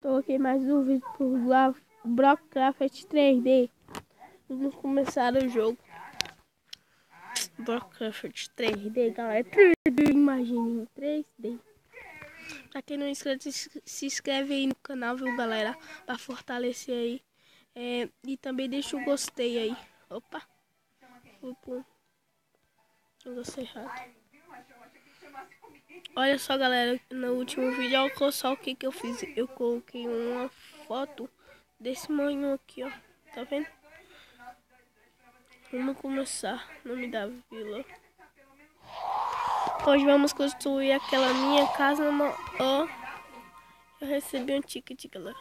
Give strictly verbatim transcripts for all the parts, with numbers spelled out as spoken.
Tô aqui mais um vídeo por Brockcraft três D. Vamos começar o jogo. Brockcraft três D, galera. três D, imagine em três D. Pra quem não é inscrito, se inscreve aí no canal, viu, galera? Pra fortalecer aí. É, e também deixa o gostei aí. Opa. Fui pro negócio errado. Olha só, galera, no último vídeo, olha só o que que eu fiz. Eu coloquei uma foto desse manhã aqui, ó. Tá vendo? Vamos começar. Nome da vila. Hoje vamos construir aquela minha casa. Ó, eu recebi um ticket, galera.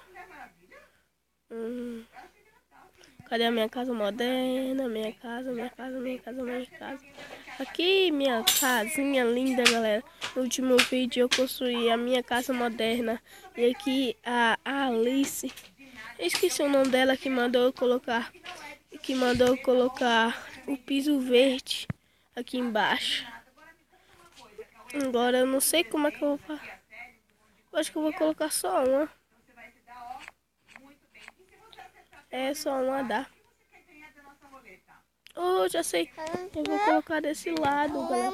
Hum. Cadê a minha casa moderna? Minha casa, minha casa, minha casa, minha casa. Aqui, minha casinha linda, galera. No último vídeo eu construí a minha casa moderna. E aqui a Alice, eu esqueci o nome dela, que mandou eu colocar, que mandou eu colocar o piso verde aqui embaixo. Agora eu não sei como é que eu vou fazer. Eu acho que eu vou colocar só uma. É, só uma dá. Oh, já sei. Eu vou colocar desse lado, galera.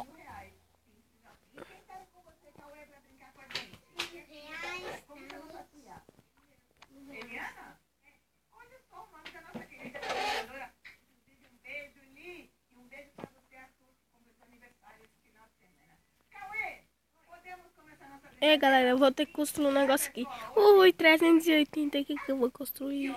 É, galera, eu vou ter que construir um negócio aqui. Ui, trezentos e oitenta aqui que eu vou construir.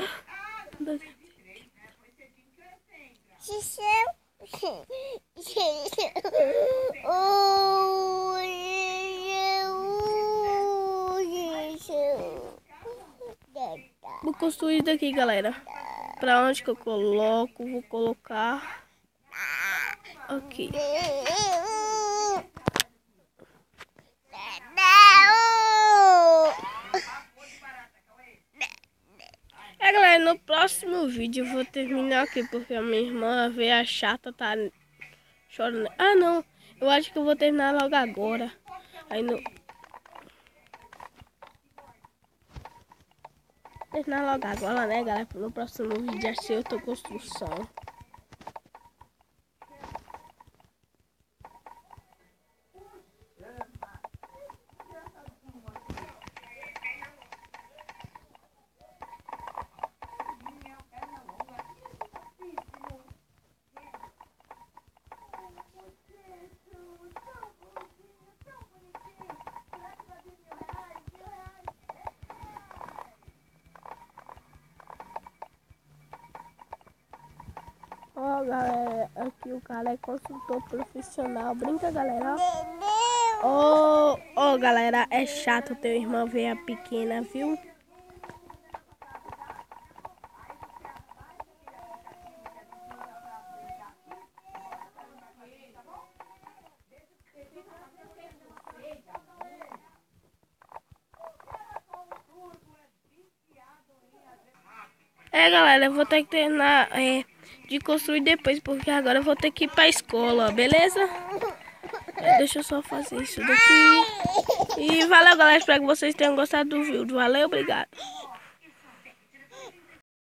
Vou construir daqui, galera. Pra onde que eu coloco? Vou colocar aqui. É, galera, no próximo vídeo eu vou terminar aqui, porque a minha irmã veio a chata, tá chorando. Ah, não, eu acho que eu vou terminar logo agora. Aí no... Terminar logo agora, né, galera? No próximo vídeo já sei outra construção. Ó, oh, galera, aqui o cara é consultor profissional. Brinca, galera. Ó, ó, oh, galera, é chato teu irmão ver a pequena, viu? É, galera, eu vou ter que terminar é, de construir depois, porque agora eu vou ter que ir pra escola, beleza? É, deixa eu só fazer isso daqui. E valeu, galera, espero que vocês tenham gostado do vídeo. Valeu, obrigado.